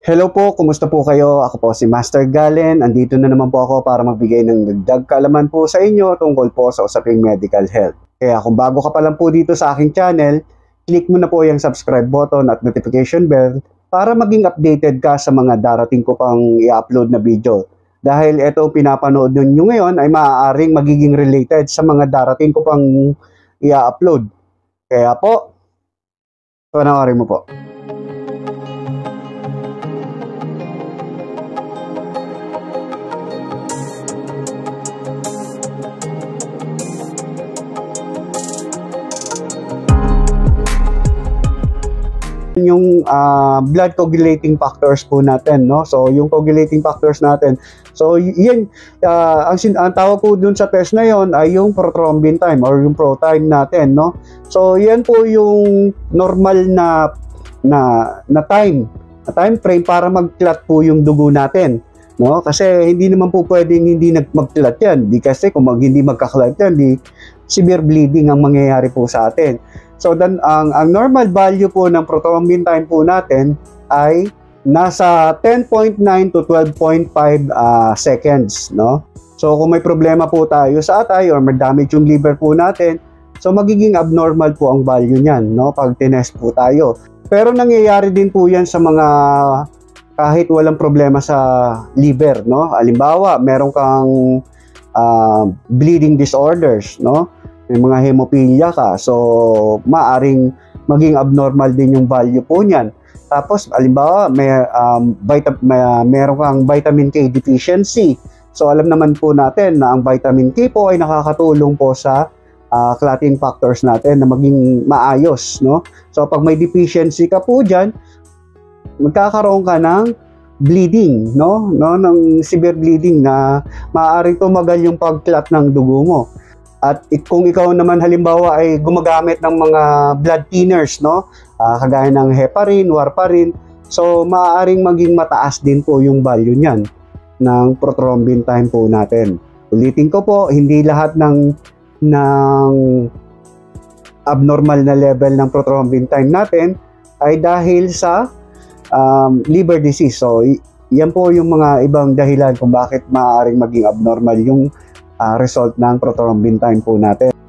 Hello po, kumusta po kayo? Ako po si Master Galen. Andito na naman po ako para magbigay ng dagdag kaalaman po sa inyo tungkol po sa usaping medical health. Kaya kung bago ka pa lang po dito sa aking channel, click mo na po yung subscribe button at notification bell para maging updated ka sa mga darating ko pang i-upload na video. Dahil ito pinapanood nyo ngayon ay maaaring magiging related sa mga darating ko pang i-upload. Kaya po, panoorin mo po. Yung blood coagulating factors po natin, no? So yung coagulating factors natin, so yun, ang tawag po dun sa test na yon ay yung prothrombin time or yung pro time natin, no? So yan po yung normal na time frame para mag-clot po yung dugo natin, no? Kasi hindi naman po pwedeng hindi mag-clot yan, di kasi kung hindi magka-clot yan, di severe bleeding ang mangyayari po sa atin. So then ang normal value po ng prothrombin time po natin ay nasa 10.9 to 12.5 seconds, no? So kung may problema po tayo sa atay or may damage yung liver po natin, so magiging abnormal po ang value niyan, no? Pag tinest po tayo. Pero nangyayari din po 'yan sa mga kahit walang problema sa liver, no? Halimbawa, meron kang bleeding disorders, no? May mga hemophilia ka, so maaring maging abnormal din yung value po niyan. Tapos, halimbawa, meron kang vitamin K deficiency. So, alam naman po natin na ang vitamin K po ay nakakatulong po sa clotting factors natin na maging maayos, no? So, pag may deficiency ka po dyan, magkakaroon ka ng bleeding, no? Ng severe bleeding na maaaring tumagal yung pag-clot ng dugo mo. At kung ikaw naman halimbawa ay gumagamit ng mga blood thinners, no? Kagaya ng heparin, warfarin, so maaaring maging mataas din po yung value niyan ng prothrombin time po natin. Ulitin ko po, hindi lahat ng abnormal na level ng prothrombin time natin ay dahil sa liver disease. So yan po yung mga ibang dahilan kung bakit maaaring maging abnormal yung result ng prothrombin time po natin.